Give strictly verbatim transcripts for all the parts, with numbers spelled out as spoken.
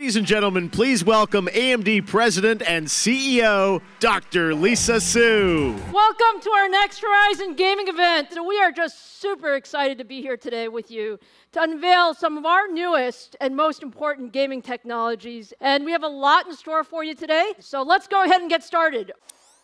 Ladies and gentlemen, please welcome A M D President and C E O, Doctor Lisa Su. Welcome to our next Horizon Gaming event. So we are just super excited to be here today with you to unveil some of our newest and most important gaming technologies. And we have a lot in store for you today. So let's go ahead and get started.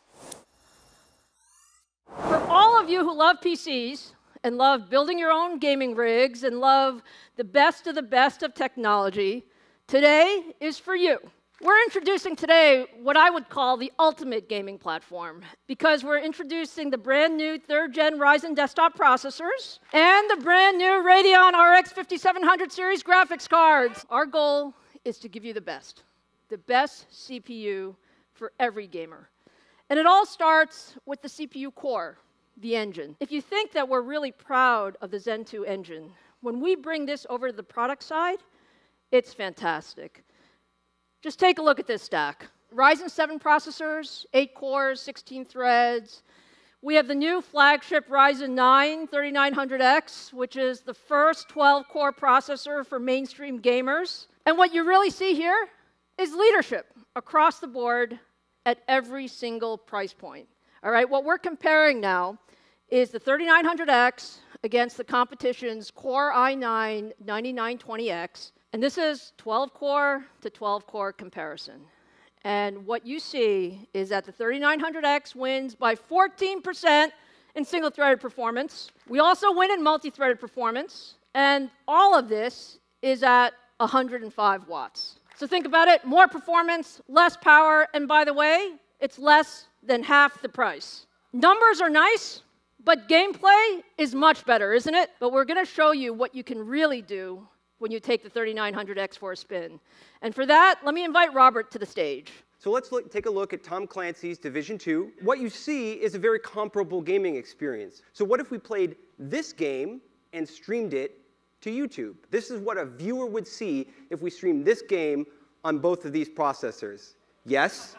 For all of you who love P Cs and love building your own gaming rigs and love the best of the best of technology, today is for you. We're introducing today what I would call the ultimate gaming platform, because we're introducing the brand new third gen Ryzen desktop processors and the brand new Radeon R X fifty-seven hundred series graphics cards. Our goal is to give you the best, the best C P U for every gamer. And it all starts with the C P U core, the engine. If you think that we're really proud of the Zen two engine, when we bring this over to the product side, it's fantastic. Just take a look at this stack. Ryzen seven processors, eight cores, sixteen threads. We have the new flagship Ryzen nine thirty-nine hundred X, which is the first twelve core processor for mainstream gamers. And what you really see here is leadership across the board at every single price point. All right, what we're comparing now is the thirty-nine hundred X against the competition's Core i nine ninety-nine twenty X. And this is twelve core to twelve core comparison. And what you see is that the thirty-nine hundred X wins by fourteen percent in single-threaded performance. We also win in multi-threaded performance. And all of this is at one hundred five watts. So think about it, more performance, less power, and by the way, it's less than half the price. Numbers are nice, but gameplay is much better, isn't it? But we're gonna show you what you can really do when you take the thirty-nine hundred X for a spin. And for that, let me invite Robert to the stage. So let's look, take a look at Tom Clancy's Division two. What you see is a very comparable gaming experience. So what if we played this game and streamed it to YouTube? This is what a viewer would see if we streamed this game on both of these processors. Yes,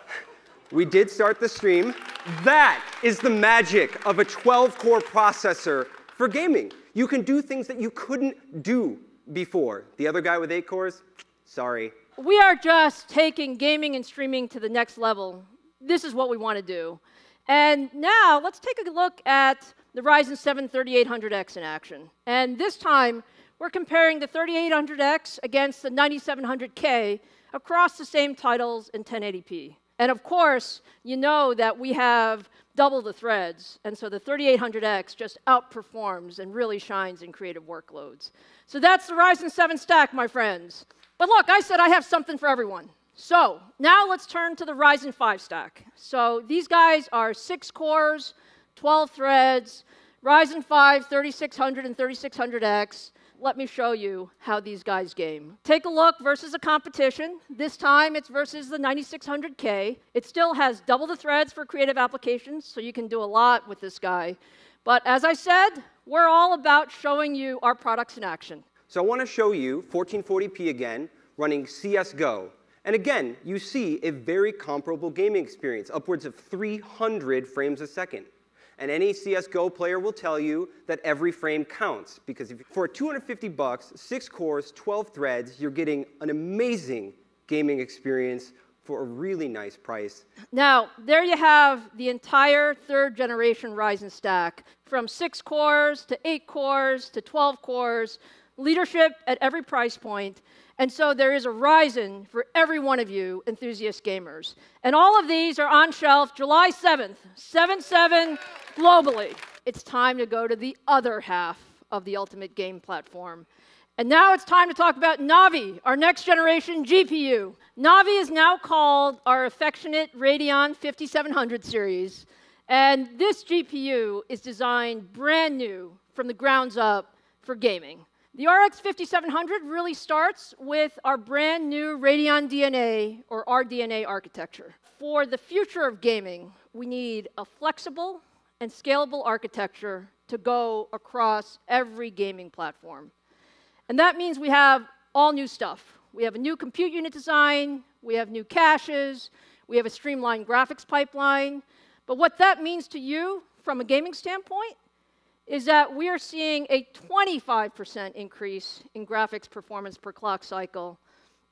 we did start the stream. That is the magic of a twelve core processor for gaming. You can do things that you couldn't do before. The other guy with eight cores, sorry. We are just taking gaming and streaming to the next level. This is what we want to do. And now let's take a look at the Ryzen seven thirty-eight hundred X in action. And this time, we're comparing the thirty-eight hundred X against the ninety-seven hundred K across the same titles in ten eighty p. And of course, you know that we have double the threads, and so the thirty-eight hundred X just outperforms and really shines in creative workloads. So that's the Ryzen seven stack, my friends. But look, I said I have something for everyone. So now let's turn to the Ryzen five stack. So these guys are six cores, twelve threads, Ryzen five thirty-six hundred and thirty-six hundred X. Let me show you how these guys game. Take a look versus a competition. This time it's versus the ninety-six hundred K. It still has double the threads for creative applications, so you can do a lot with this guy. But as I said, we're all about showing you our products in action. So I want to show you fourteen forty p again, running C S G O. And again, you see a very comparable gaming experience, upwards of three hundred frames a second. And any C S G O player will tell you that every frame counts, because if, for two hundred fifty bucks, six cores, twelve threads, you're getting an amazing gaming experience for a really nice price. Now, there you have the entire third generation Ryzen stack, from six cores to eight cores to twelve cores, leadership at every price point. And so there is a Ryzen for every one of you enthusiast gamers. And all of these are on shelf July seventh, seven seven globally. It's time to go to the other half of the ultimate game platform. And now it's time to talk about Navi, our next generation G P U. Navi is now called our affectionate Radeon fifty-seven hundred series. And this G P U is designed brand new from the grounds up for gaming. The R X fifty-seven hundred really starts with our brand new Radeon D N A, or R D N A architecture. For the future of gaming, we need a flexible and scalable architecture to go across every gaming platform. And that means we have all new stuff. We have a new compute unit design, we have new caches, we have a streamlined graphics pipeline. But what that means to you from a gaming standpoint is that we are seeing a twenty-five percent increase in graphics performance per clock cycle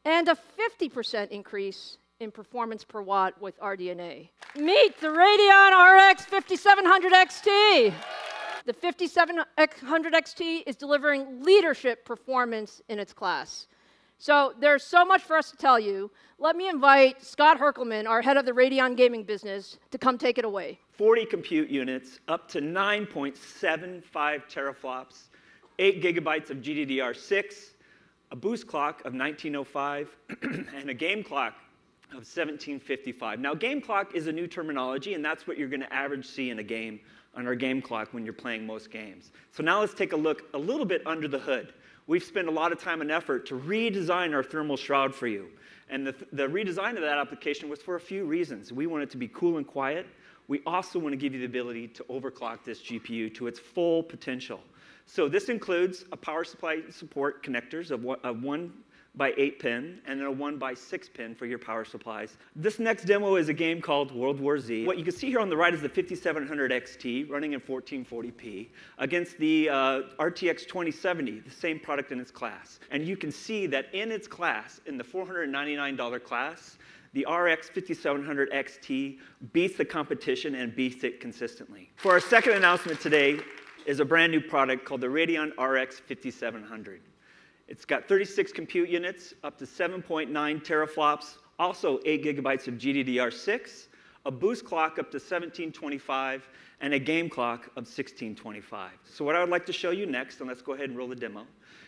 and a fifty percent increase in performance per watt with R D N A. Meet the Radeon R X fifty-seven hundred X T. The fifty-seven hundred X T is delivering leadership performance in its class. So there's so much for us to tell you. Let me invite Scott Herkelman, our head of the Radeon gaming business, to come take it away. forty compute units, up to nine point seven five teraflops, eight gigabytes of G D D R six, a boost clock of nineteen oh five, and a game clock of seventeen fifty-five. Now, game clock is a new terminology, and that's what you're going to average see in a game on our game clock when you're playing most games. So now let's take a look a little bit under the hood. We've spent a lot of time and effort to redesign our thermal shroud for you. And the, the redesign of that application was for a few reasons. We want it to be cool and quiet. We also want to give you the ability to overclock this G P U to its full potential. So this includes a power supply support connectors of one, of one by eight pin and then a one by six pin for your power supplies. This next demo is a game called World War Z. What you can see here on the right is the fifty-seven hundred X T running in fourteen forty p against the uh, R T X twenty seventy, the same product in its class. And you can see that in its class, in the four hundred ninety-nine dollar class, the R X fifty-seven hundred X T beats the competition and beats it consistently. For our second announcement today is a brand new product called the Radeon R X fifty-seven hundred. It's got thirty-six compute units, up to seven point nine teraflops, also eight gigabytes of G D D R six, a boost clock up to seventeen twenty-five, and a game clock of sixteen twenty-five. So what I would like to show you next, and let's go ahead and roll the demo,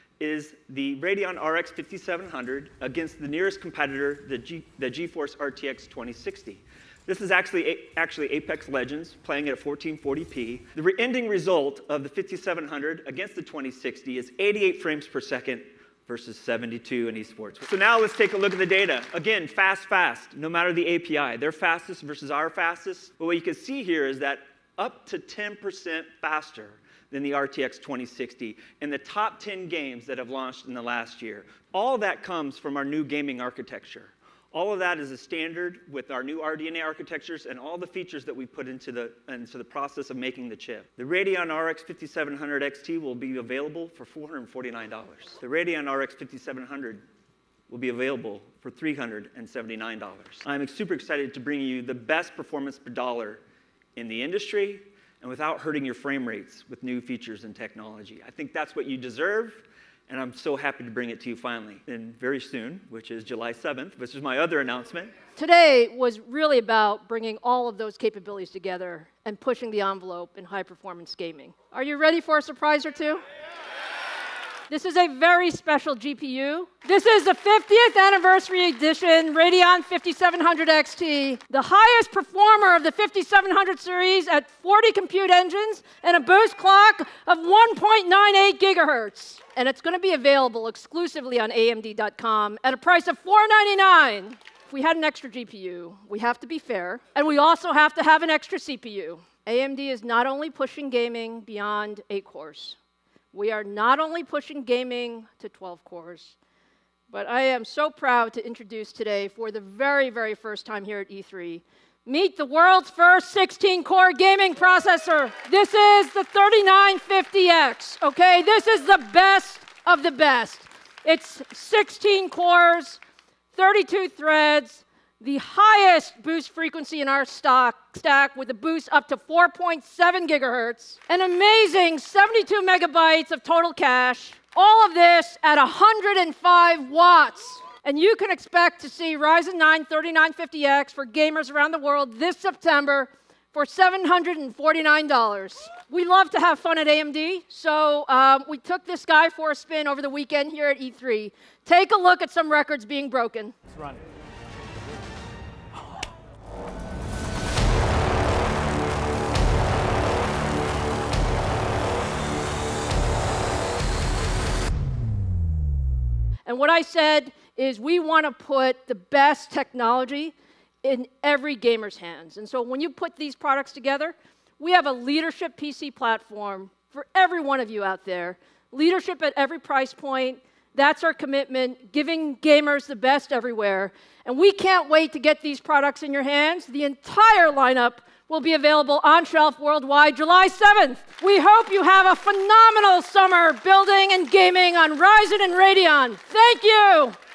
is the Radeon R X fifty-seven hundred against the nearest competitor, the, G, the GeForce R T X twenty sixty. This is actually, actually Apex Legends, playing at fourteen forty p. The re ending result of the fifty-seven hundred against the twenty sixty is eighty-eight frames per second versus seventy-two in esports. So now let's take a look at the data. Again, fast, fast, no matter the A P I. Their fastest versus our fastest. But what you can see here is that up to ten percent faster than the R T X twenty sixty in the top ten games that have launched in the last year. All that comes from our new gaming architecture. All of that is a standard with our new R D N A architectures and all the features that we put into the, into the process of making the chip. The Radeon R X fifty-seven hundred X T will be available for four hundred forty-nine dollars. The Radeon R X fifty-seven hundred will be available for three hundred seventy-nine dollars. I'm super excited to bring you the best performance per dollar in the industry and without hurting your frame rates with new features and technology. I think that's what you deserve. And I'm so happy to bring it to you finally, and very soon, which is July seventh, which is my other announcement. Today was really about bringing all of those capabilities together and pushing the envelope in high-performance gaming. Are you ready for a surprise or two? This is a very special G P U. This is the fiftieth anniversary edition Radeon fifty-seven hundred X T, the highest performer of the fifty-seven hundred series at forty compute engines and a boost clock of one point nine eight gigahertz. And it's going to be available exclusively on A M D dot com at a price of four ninety-nine. If we had an extra G P U, we have to be fair, and we also have to have an extra C P U. A M D is not only pushing gaming beyond eight cores. We are not only pushing gaming to twelve cores, but I am so proud to introduce today, for the very, very first time here at E three, meet the world's first sixteen core gaming processor. This is the thirty-nine fifty X, okay? This is the best of the best. It's sixteen cores, thirty-two threads, the highest boost frequency in our stock stack with a boost up to four point seven gigahertz, an amazing seventy-two megabytes of total cache, all of this at one hundred five watts. And you can expect to see Ryzen nine thirty-nine fifty X for gamers around the world this September for seven hundred forty-nine dollars. We love to have fun at A M D, so um, we took this guy for a spin over the weekend here at E three. Take a look at some records being broken. Let's run. And what I said is we want to put the best technology in every gamer's hands. And so when you put these products together, we have a leadership P C platform for every one of you out there. Leadership at every price point. That's our commitment, giving gamers the best everywhere. And we can't wait to get these products in your hands. The entire lineup will be available on shelf worldwide July seventh. We hope you have a phenomenal summer building and gaming on Ryzen and Radeon. Thank you.